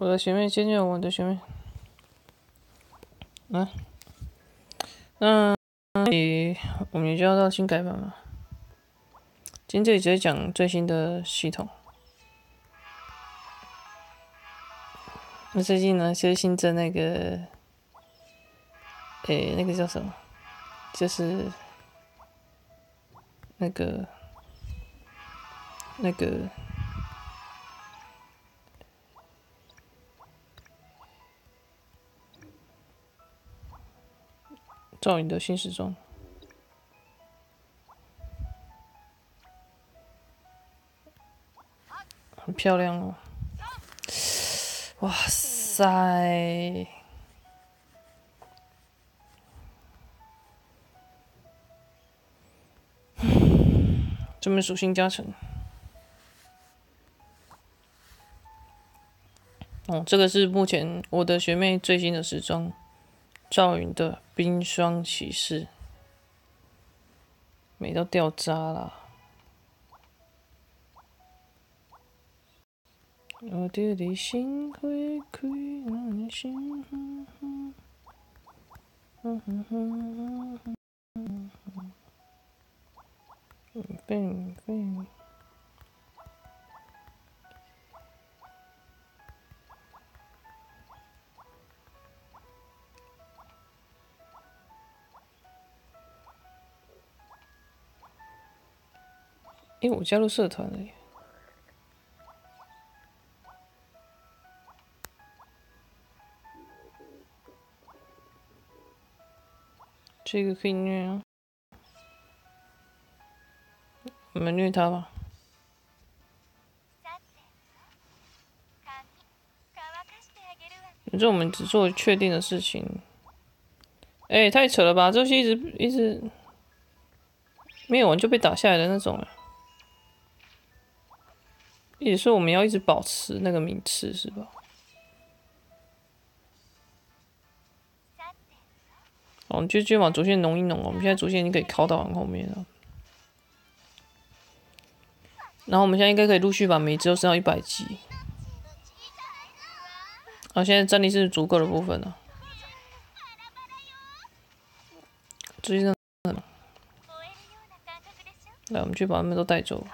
我的学妹见见我的学妹。那我们也就要到新改版嘛。今天这里直接讲最新的系统。那最近呢，就是新增那个，那个叫什么？就是那个赵颖的新时装，很漂亮哦。哇塞！这边属性加成。哦，这个是目前我的学妹最新的时装，赵云的冰霜骑士，美到掉渣啦！我的理性会开，让你心，飞。我加入社团了耶！这个可以虐啊，我们虐他吧。反正我们只做确定的事情。太扯了吧！这游戏一直没有玩就被打下来的那种。也是我们要一直保持那个名次是吧？哦，你就继续把主线弄一弄。我们现在主线已经可以靠到很后面了。然后我们现在应该可以陆续把每只都升到100级。现在战力是足够的部分了。最近来，我们去把他们都带走。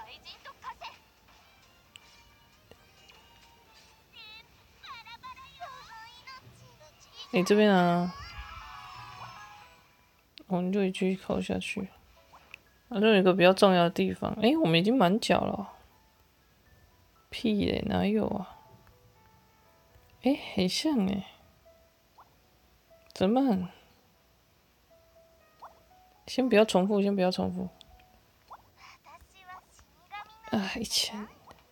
这边啊，我们就继续靠下去。这有一个比较重要的地方。我们已经满脚了。屁嘞，哪有啊？很像怎么办？先不要重复，先不要重复。1000。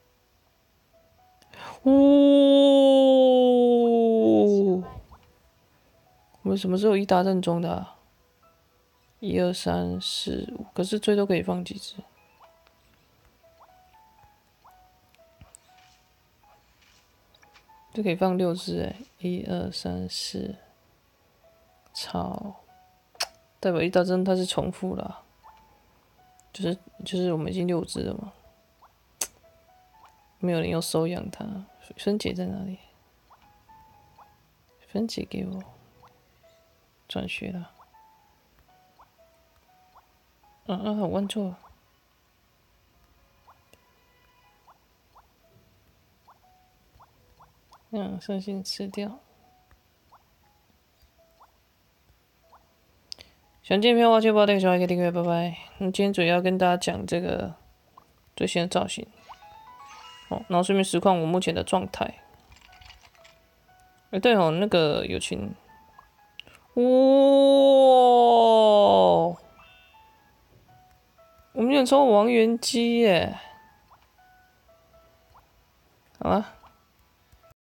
我们什么时候一打正中的？1、2、3、4、5，可是最多可以放几只？就可以放6只1、2、3、4。操！代表一打正它是重复了，就是我们已经6只了嘛，没有人要收养它。分解在哪里？分解给我。转学了。我问错了。上线吃掉。想见面的话，就把这个小孩给订阅，拜拜。今天主要跟大家讲这个最新的造型。然后顺便实况我目前的状态。对哦，那个友情。哇！我们有抽王元姬耶！好了。